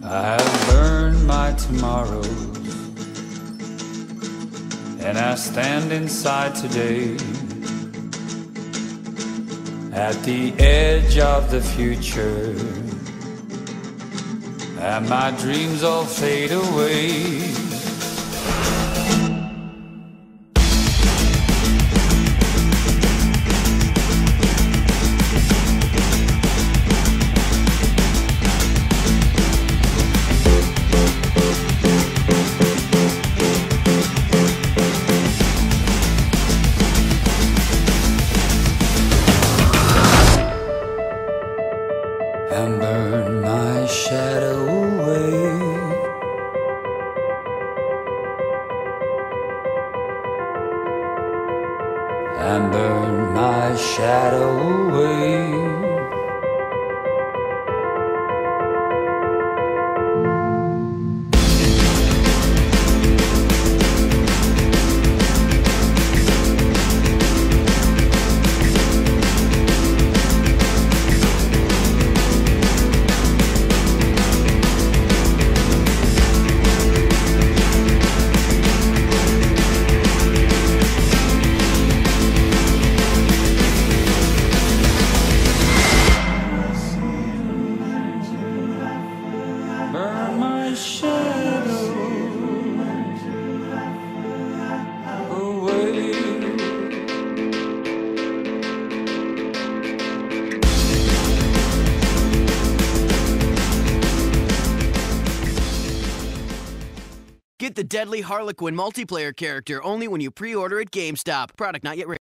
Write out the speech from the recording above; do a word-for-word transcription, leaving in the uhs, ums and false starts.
I have burned my tomorrows, and I stand inside today, at the edge of the future, and my dreams all fade away. And burn my shadow away, and burn my shadow away. Burn my shadow away. Get the deadly Harlequin multiplayer character only when you pre-order at GameStop. Product not yet ready.